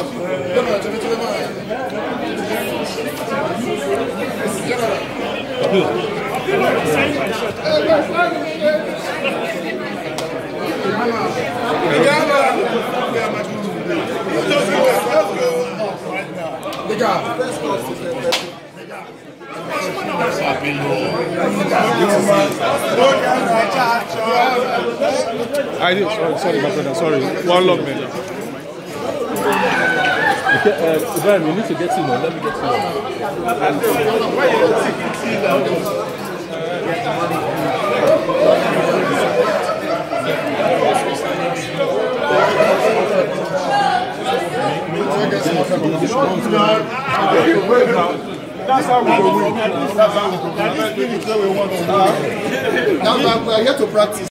I did. Sorry, my brother. Sorry. One love, man. Okay, Ibrahim, you need to get in. Let me get That's how we go win. That's how we go win. That's how we go win. Now we are here to practice.